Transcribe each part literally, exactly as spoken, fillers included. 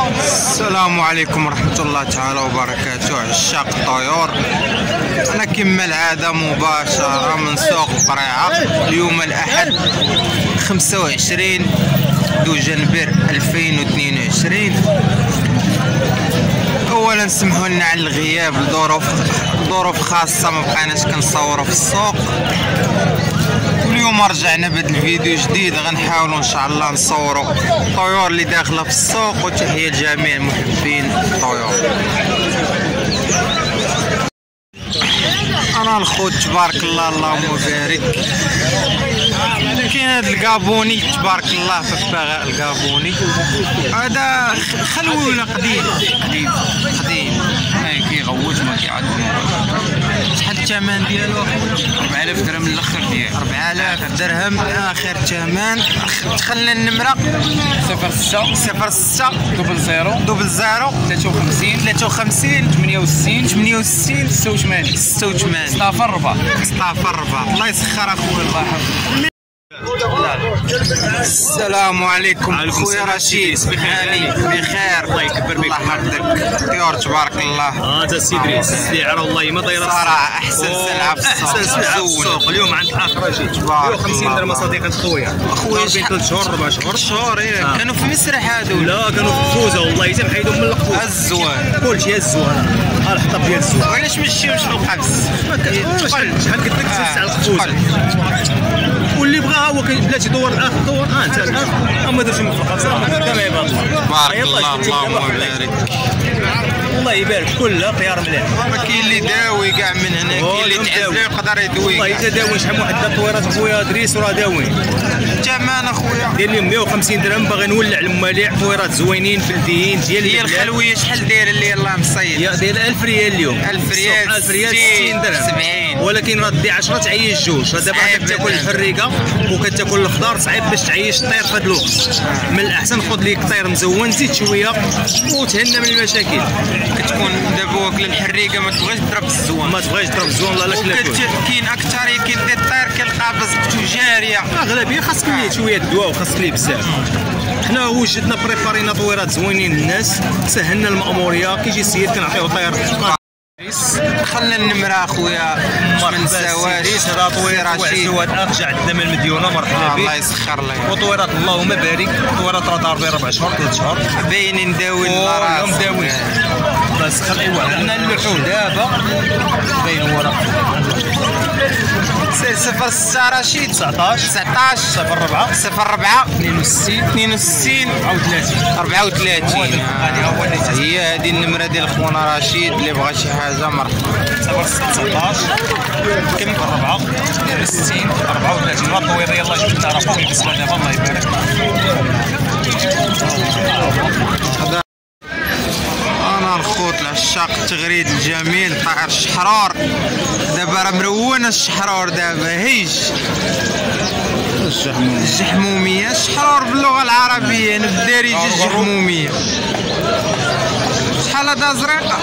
السلام عليكم ورحمة الله تعالى وبركاته عشاق الطيور. أنا كما العادة مباشرة من سوق قريعة اليوم الأحد خمسة وعشرين دجنبر ألفين واثنين وعشرين. أولا سمحوا لنا على الغياب لظروف ظروف خاصة ما بقيناش كنصوروا في السوق. اليوم رجعنا بهذا الفيديو جديد غنحاولوا ان شاء الله نصوروا الطيور اللي داخله في السوق، وتحيه لجميع محبين الطيور. انا الخوت تبارك الله اللهم بارك. كاين هذا الكابوني تبارك الله فباغاء الكابوني هذا خلوي ولا قديم؟ قديم قديم اي كيغوت ما كيعاد. شحال الثمن ديالو اخويا؟ أربعة آلاف درهم الاخر ديالو. أربعة آلاف درهم اخر ثمن. دخلنا النمره صفر ستة صفر ستة دوبل زيرو دوبل زيرو ثلاثة وخمسين ثلاثة وخمسين ثمانية وستين ثمانية وستين ستة وثمانين ستة وثمانين صفر أربعة صفر أربعة. الله يسخر اخويا. الله يحفظك. السلام عليكم خويا رشيد. بخير بخير الله يكبر بك. الله يحفظك. طيور تبارك الله. اه تا سي ادريس السلعه والله ما طايره صراحه احسن سلعه في السوق. احسن سلعه في السوق اليوم عند الاخ رشيد مية وخمسين درهم صديقي خويا. اخويا بين ثلاث شهور أربع شهور شهور ايه آه. كانوا في مصر هادو؟ لا كانوا في الخوزه والله حتى محيدهم من الخوزه. الزوان كلشي الزوان. ها الحطب ديال الزوان. وعلاش ما مشيوش في القفص؟ شحال قلت لك تسع على الخوزه. واللي بغاها هو بلاتي دور الاخ دور ها انت الاخ اما درتي من الفقر صافي كما يبان الله. بارك الله اللهم بارك. الله يبارك كلها خيار مليح. كاين اللي داوي كاع من هنا، كاين اللي تعزلو يقدر يدوي. والله حتى داوي شحال من واحد الطويرات خويا دريس وراه داوي. الثمن اخويا داير لهم مية وخمسين درهم باغي نولع الماليع طويرات زوينين بلديين ديال هي الخلويه شحال دايره اللي يلاه مصيد؟ يا داير ألف ريال اليوم. ألف ريال ألف ريال ستين درهم سبعين. ولكن راه دي عشرة تعيش جوج. دابا كتاكل الحريقه وكتاكل الخضار صعيب باش تعيش الطير في هذا الوقت. من الاحسن خذ ليك طير مزون زيد شويه وتهنى من المشاكل. كتكون دابا واكل الحريقه ما تبغيش تضرب الزوان. ما تبغيش تضرب الزوان لا لا كلا كاين اكثر كيدير الطير كالقابض تجاريه. اغلبيه خاصك ليه شويه دواء وخاصك ليه بزاف. حنا وجدنا بريبارينا طويرات زوينين للناس سهلنا المأموريه. كيجي السيد كنعطيو طير. دخلنا النمره اخويا ما نساواش. هذا طوير رشيد ارجع عندنا من المديونه مرحبا بك. الله يسخر لك. وطويرات اللهم بارك. طويرات راه ضاربين ربع شهور ثلاث شهور باينين داوي الراس داوي بس خلي عندنا اللحوم دابا باين هو راه صفر ستة رشيد تسعطاش تسعطاش صفر أربعة صفر أربعة اثنين وستين اثنين وستين أربعة وثلاثين أربعة وثلاثين. هي هذه النمرة ديال خونا رشيد اللي بغى شي حاجة مرحبا. صفر ستة تسعطاش كم أربعة اثنين وستين أربعة وثلاثين. راه الطويره يلاه جبت تعرفوا بالنسبه دابا الله يبارك. انا الخوت العشاق التغريد الجميل طائر الشحرور. دابا راه مرونه الشحرور دابا هيج الجحموميه. الشحرور باللغه العربيه بالدارجه الجحموميه. شحال هذا زريقه؟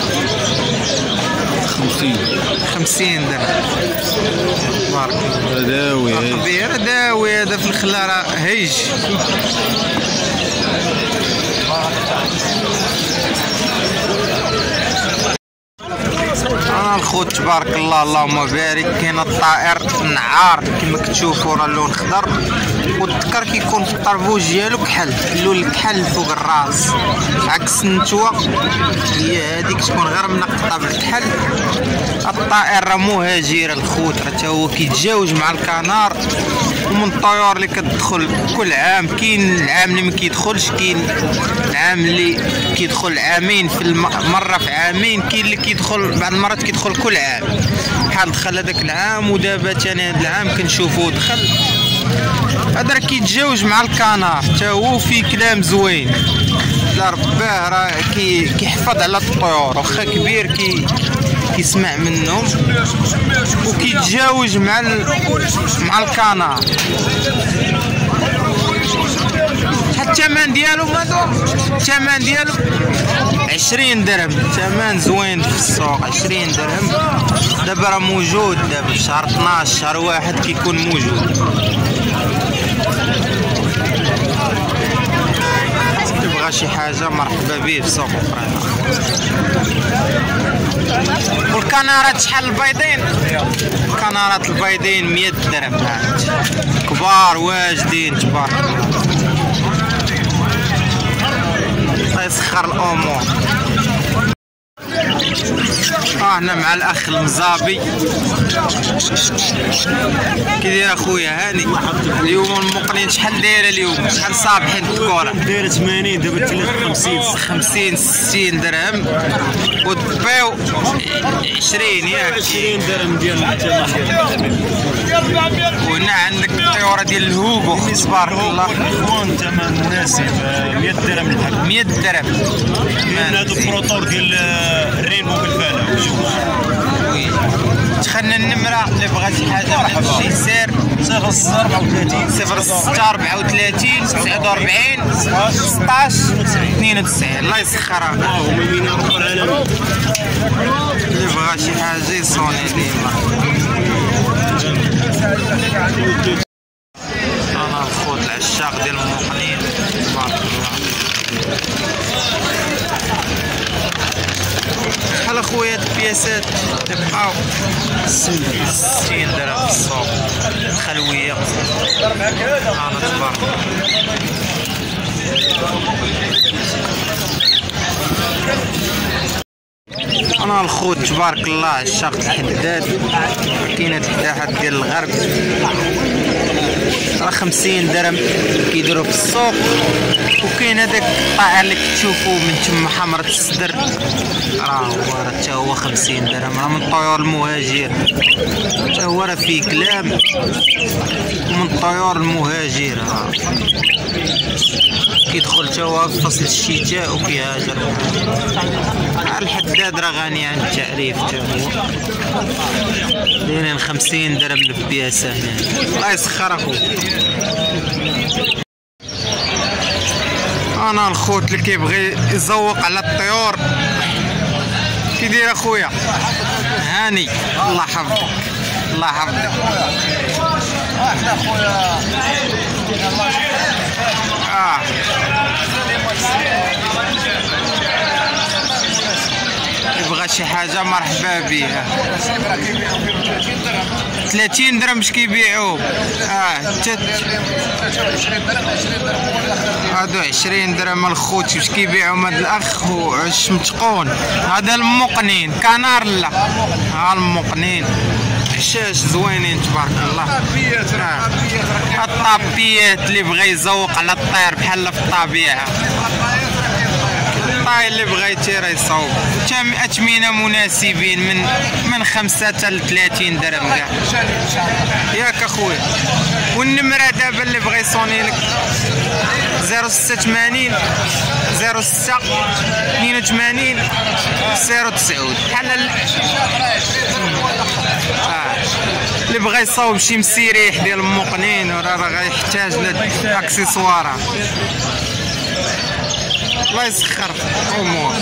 خمسين خمسين درهم. بارك الله. داوي كبير داوي هذا في الخلا راه هيج. انا الخوت تبارك الله اللهم بارك. كاين الطائر النعار كما كتشوفوا راه اللون خضر والذكر كيكون في الطربوج ديالو كحل اللون الكحل فوق الراس عكس النتوه هي هذيك تكون غير منقطه بالكحل. الطائر راه مهاجر الخوت راه تا هو كيتجاوج مع الكنار ومن الطيور اللي كتدخل كل عام. كاين العام اللي ما كيدخلش، كاين العام اللي كيدخل عامين في الم... مره في عامين، كاين اللي كيدخل بعض المرات كيدخل كل عام. بحال دخل هذاك العام ودابا ثاني هذا العام كنشوفوه دخل. هذا راه كيتجاوج مع الكنار حتى هو في كلام زوين. لا رباه راه كي كيحفظ على الطيور واخا كبير كي كيسمع منهم وكيتجاوج مع ال... مع الكنار. حتى الثمن ديالو مادو الثمن ديالو عشرين درهم. ثمن زوين في السوق عشرين درهم. دابا راه موجود دابا شهر اثناش شهر واحد كيكون موجود. بغى شي حاجه مرحبا به في سوق قرينه. والكنارات شحال البيضين؟ الكنارات البيضين مية درهم هاد كبار واجدين تبارك الله. الله يسخر الامور. اه هنا مع الاخ المزابي. كي داير اخويا هاني؟ اليوم المقنين شحال دايره اليوم؟ شحال صابحين في الكره؟ دايره ثمانين دابا ثلاثة خمسين خمسين ستين درهم. والدبيو عشرين ياك؟ عشرين درهم ديال الثمن. وهنا عندك الطيوره ديال الهوغو تبارك الله. كون ثمن مناسب مية درهم الحب. مية درهم. كاين هذا البروطور ديال الرينبو بالفاله. دخلنا النمره اللي بغى شي حاجه مرحبا. سير صفر ستة أربعة وثلاثين صفر ستة أربعة وثلاثين تسعة وأربعين ستطاش اثنين وتسعين. الله يسخرها. ها هما من رب العالمين. اللي بغى شي حاجه يصوني ديما. انا الخوت العشاق ديال المقنين تبارك الله. شحال اخويا هاد البياسات تبقاو؟ ستين درهم في السوق خلويه. انا تبارك انا الخوت تبارك الله عشاق الحداد. كاينه الداحات ديال الغرب راه خمسين درهم كيديروا في السوق. وكاين هذاك القطع اللي كتشوفوا من تما حمرة الصدر راه هو راه حتى هو خمسين درهم. راه من الطيور المهاجر حتى هو راه فيه كلام. ومن الطيور المهاجرة كيدخل حتى هو في فصل الشتاء وكيهاجر. الحداد راه غني عن التعريف حتى هو. دايرين خمسين درهم البياسة هنا. الله يسخر اخويا. انا الخوت اللي كيبغي يزوق على الطيور كي داير اخويا هاني؟ الله يحفظك الله يحفظك. اه يبغى شي حاجه مرحبا بها. ثلاثين درهم باش كيبيعوه. اه هادو عشرين درهم الخوت باش كيبيعوهم هاد الاخ وعش متقون. هذا المقنين كنار لا. ها المقنين حشاش زوينين تبارك الله. آه. الطابيات اللي بغى يزوق على الطير بحال في الطبيعه. الطاي اللي بغيتي راه يصوب. اثمنه مناسبين من من خمسة حتى ل ثلاثين درهم كاع ياك اخويا. والنمره دابا اللي بغى يصوني لك صفر ستة ثمانين صفر ستة اثنين وثمانين صفر تسعود بحال اه اللي بغى يصاوب شي مسيريح ديال المقنين راه غيحتاج لاكسسوارات. الله يسخر امور.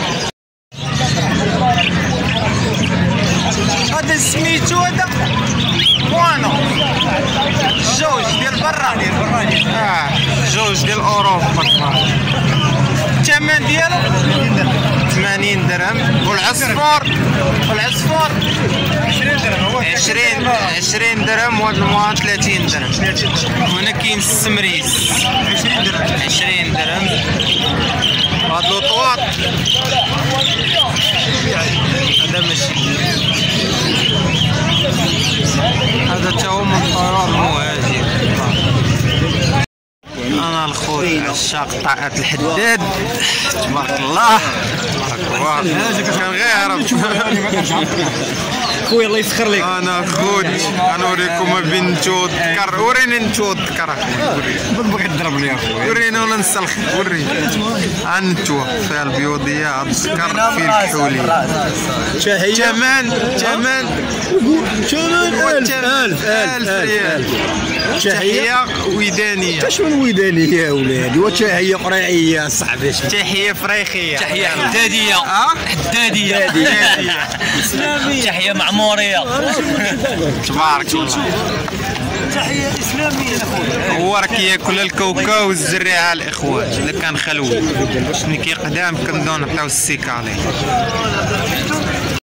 هذا سميتو هذا بوانو جوج ديال برا ديال برا اه جوج ديال اوروبا. الثمن ديالو ثمانين درهم. والعصفور والعصفور عشرين درهم. عشرين عشرين درهم. وهاد الموان ثلاثين درهم. وهنا كاين السمريس عشرين درهم. عشرين درهم. وهاد لوطواط هذا ماشي هذا تا هو من الطيور المهاجر. انا الخوت عشاق طاعات الحداد تبارك الله تبارك الله. كان غير هرب خويا الله يسخر لك. انا خوت غنوريكم ما بين نتو تذكر. وريني نتو تذكر بغيت تضربني اخويا. وريني ولا نسلخ. وريني ها نتو فيها البيوضيه السكر فيه الكحولي. شاهيه ثمن ثمن ثمن ألف ألف ألف ريال. شاهيه ودانيه. اش من ودانيه يا ولادي؟ وشاهيه قريعيه صاحبي. تحيه فريخيه. تحية حدادية. اه حدادية. تحية معمورية. تبارك الله. تحيه اسلاميه اخويا. هو راه كياكل الكاوكاو والزريعه الاخوان الا كان خلوي ملي كيقدام كنبداو نعطيو السيكه عليه.